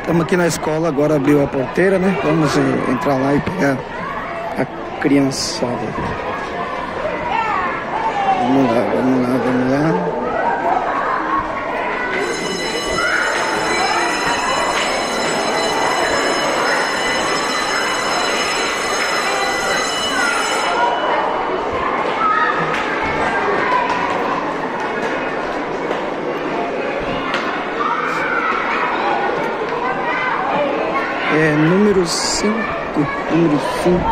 Estamos aqui na escola, agora abriu a porteira, né? Vamos entrar lá e pegar a criançada. Vamos lá, vamos lá, vamos lá. É número 5, número 5.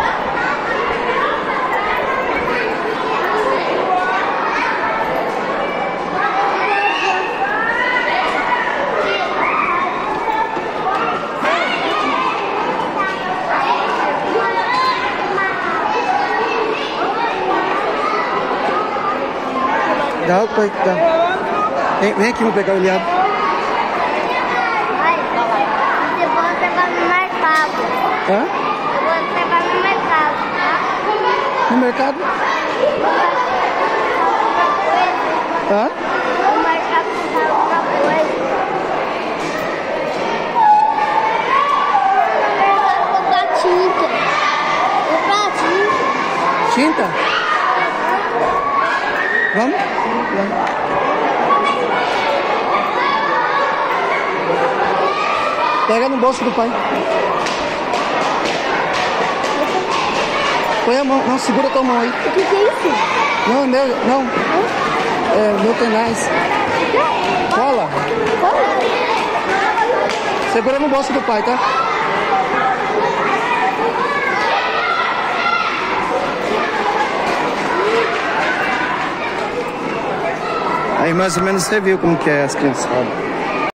Dá, pai, dá. Vem aqui, vou pegar o ilhado. Hã? Eu vou levar no mercado, tá? No mercado? Hã? No mercado comprar alguma coisa. Comprar tinta. Comprar tinta. Tinta? Vamos? Vamos. Pega no bolso do pai. Põe a mão, não, segura a tua mão aí. O que é isso? Não, é meu, não. É meu tenaz. Cola. Segura no bolso do pai, tá? Aí mais ou menos você viu como que é as criançadas.